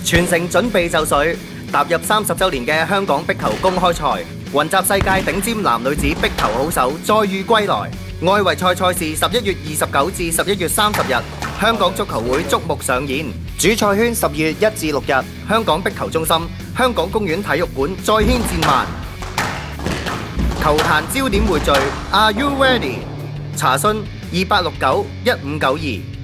全城準備就緒，踏入30週年嘅香港壁球公開賽，雲集世界頂尖男女子壁球好手再遇歸來。外圍賽賽事11月29至11月30日，香港足球會矚目上演。主賽圈12月1至6日，香港壁球中心、香港公園體育館再掀戰幔。球壇焦點匯聚 ，Are you ready？查詢28691592。